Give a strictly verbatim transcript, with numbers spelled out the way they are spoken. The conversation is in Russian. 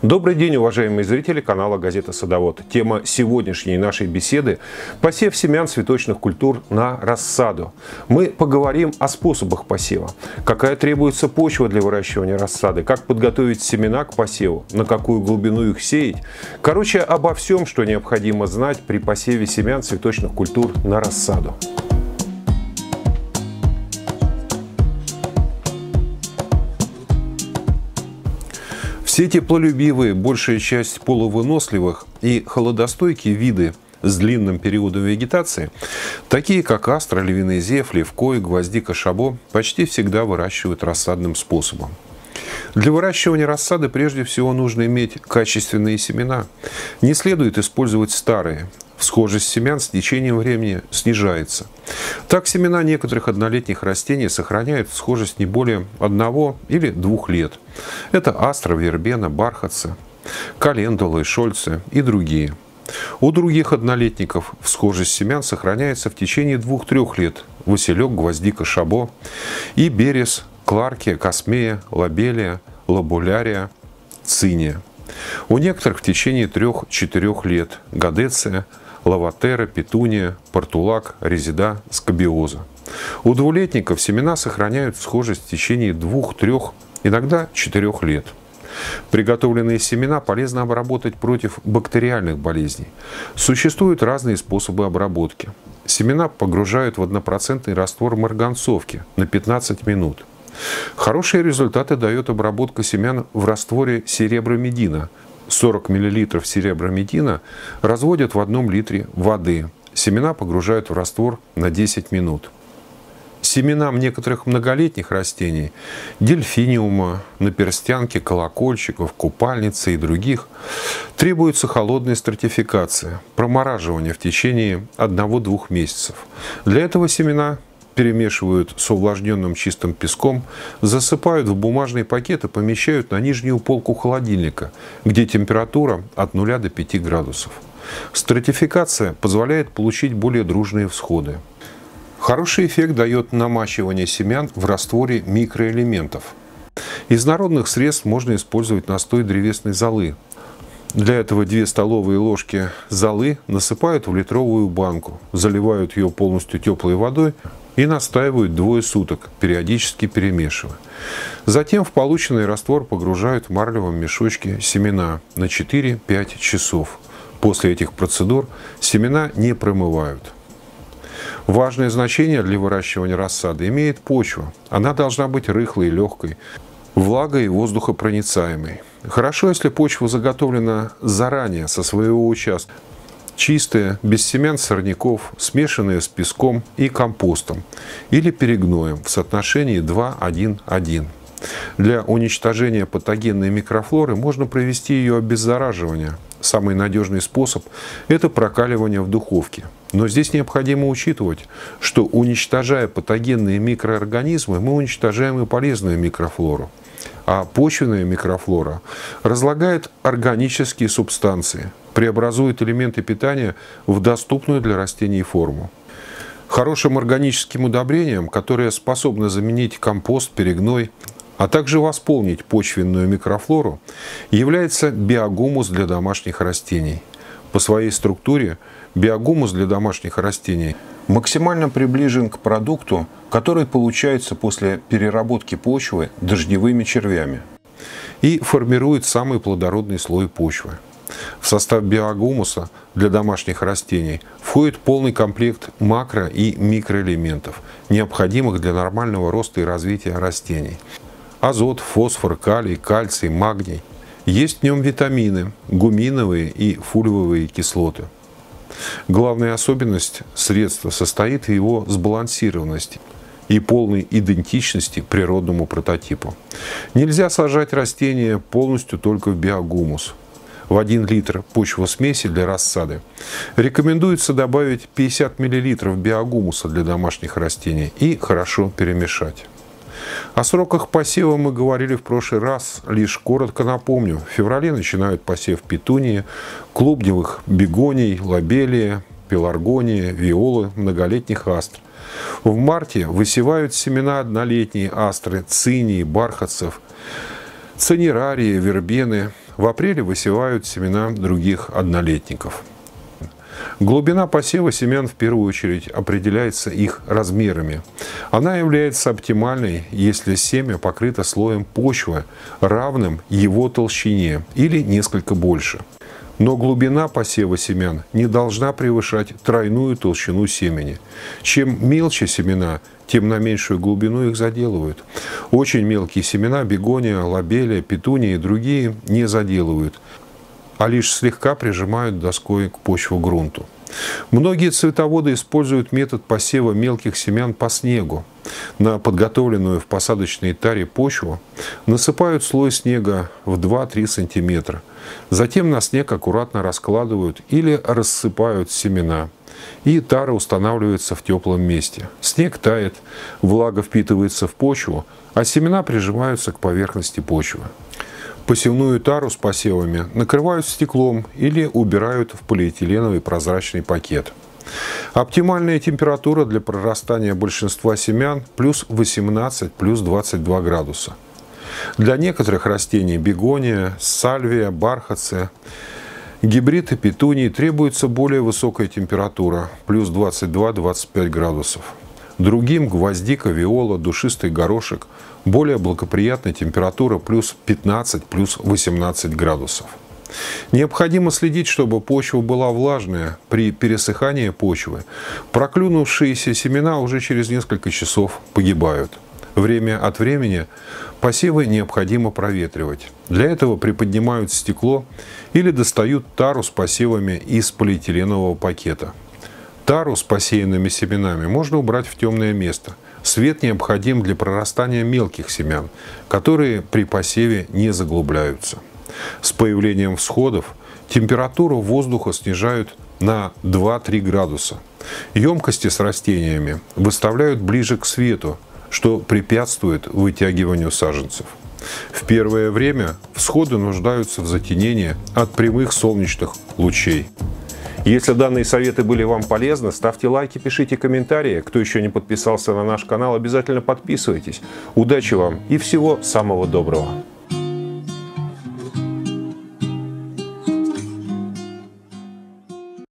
Добрый день, уважаемые зрители канала «Газета Садовод». Тема сегодняшней нашей беседы – посев семян цветочных культур на рассаду. Мы поговорим о способах посева, какая требуется почва для выращивания рассады, как подготовить семена к посеву, на какую глубину их сеять. Короче, обо всем, что необходимо знать при посеве семян цветочных культур на рассаду. Все теплолюбивые, большая часть полувыносливых и холодостойкие виды с длинным периодом вегетации, такие как астра, львиный зев, левкой, гвоздика, шабо, почти всегда выращивают рассадным способом. Для выращивания рассады прежде всего нужно иметь качественные семена. Не следует использовать старые. Схожесть семян с течением времени снижается. Так, семена некоторых однолетних растений сохраняют схожесть не более одного или двух лет. Это астра, вербена, бархатцы, календулы, шольцы и другие. У других однолетников схожесть семян сохраняется в течение двух-трех лет. Василек, гвоздика, шабо и берез, кларкия, космея, лобелия, лобулярия, циния. У некоторых в течение трех-четырех лет гадеция, лаватера, петуния, портулак, резида, скабиоза. У двулетников семена сохраняют схожесть в течение двух-трех, иногда четырех лет. Приготовленные семена полезно обработать против бактериальных болезней. Существуют разные способы обработки. Семена погружают в однопроцентный раствор марганцовки на пятнадцать минут. Хорошие результаты дает обработка семян в растворе серебромедина. сорок миллилитров серебромедина разводят в одном литре воды. Семена погружают в раствор на десять минут. Семенам некоторых многолетних растений – дельфиниума, наперстянки, колокольчиков, купальницы и других – требуется холодная стратификация, промораживание в течение одного-двух месяцев. Для этого семена перемешивают с увлажненным чистым песком, засыпают в бумажный пакет и помещают на нижнюю полку холодильника, где температура от нуля до пяти градусов. Стратификация позволяет получить более дружные всходы. Хороший эффект дает намачивание семян в растворе микроэлементов. Из народных средств можно использовать настой древесной золы. Для этого две столовые ложки золы насыпают в литровую банку, заливают ее полностью теплой водой и настаивают двое суток, периодически перемешивая. Затем в полученный раствор погружают в марлевом мешочке семена на четыре-пять часов. После этих процедур семена не промывают. Важное значение для выращивания рассады имеет почва. Она должна быть рыхлой и легкой, влагой и воздухопроницаемой. Хорошо, если почва заготовлена заранее со своего участка. Чистая, без семян сорняков, смешанная с песком и компостом или перегноем в соотношении два один один. Для уничтожения патогенной микрофлоры можно провести ее обеззараживание. Самый надежный способ – это прокаливание в духовке. Но здесь необходимо учитывать, что, уничтожая патогенные микроорганизмы, мы уничтожаем и полезную микрофлору. А почвенная микрофлора разлагает органические субстанции, преобразует элементы питания в доступную для растений форму. Хорошим органическим удобрением, которое способно заменить компост, перегной, а также восполнить почвенную микрофлору, является биогумус для домашних растений. По своей структуре биогумус для домашних растений максимально приближен к продукту, который получается после переработки почвы дождевыми червями и формирует самый плодородный слой почвы. В состав биогумуса для домашних растений входит полный комплект макро- и микроэлементов, необходимых для нормального роста и развития растений. Азот, фосфор, калий, кальций, магний. Есть в нем витамины, гуминовые и фульвовые кислоты. Главная особенность средства состоит в его сбалансированности и полной идентичности природному прототипу. Нельзя сажать растения полностью только в биогумус. В один литр почвосмеси для рассады рекомендуется добавить пятьдесят миллилитров биогумуса для домашних растений и хорошо перемешать. О сроках посева мы говорили в прошлый раз, лишь коротко напомню. В феврале начинают посев петунии, клубневых бегоний, лобелии, пеларгонии, виолы, многолетних астр. В марте высевают семена однолетние астры, цинии, бархатцев, цинерарии, вербены. В апреле высевают семена других однолетников. Глубина посева семян в первую очередь определяется их размерами. Она является оптимальной, если семя покрыто слоем почвы, равным его толщине или несколько больше. Но глубина посева семян не должна превышать тройную толщину семени. Чем мельче семена, тем на меньшую глубину их заделывают. Очень мелкие семена, бегония, лобелия, петуния и другие не заделывают, а лишь слегка прижимают доской к почву-грунту. Многие цветоводы используют метод посева мелких семян по снегу. На подготовленную в посадочной таре почву насыпают слой снега в два-три сантиметра. Затем на снег аккуратно раскладывают или рассыпают семена. И тара устанавливается в теплом месте. Снег тает, влага впитывается в почву, а семена прижимаются к поверхности почвы. Посевную тару с посевами накрывают стеклом или убирают в полиэтиленовый прозрачный пакет. Оптимальная температура для прорастания большинства семян плюс восемнадцать, плюс двадцать два градуса. Для некоторых растений бегония, сальвия, бархатцы, гибриды петунии требуется более высокая температура плюс двадцать два — двадцать пять градусов. Другим гвоздика, виола, душистый горошек более благоприятная температура плюс пятнадцать, плюс восемнадцать градусов. Необходимо следить, чтобы почва была влажная. При пересыхании почвы проклюнувшиеся семена уже через несколько часов погибают. Время от времени посевы необходимо проветривать. Для этого приподнимают стекло или достают тару с посевами из полиэтиленового пакета. Тару с посеянными семенами можно убрать в темное место. Свет необходим для прорастания мелких семян, которые при посеве не заглубляются. С появлением всходов температуру воздуха снижают на два-три градуса. Емкости с растениями выставляют ближе к свету, что препятствует вытягиванию саженцев. В первое время всходы нуждаются в затенении от прямых солнечных лучей. Если данные советы были вам полезны, ставьте лайки, пишите комментарии. Кто еще не подписался на наш канал, обязательно подписывайтесь. Удачи вам и всего самого доброго!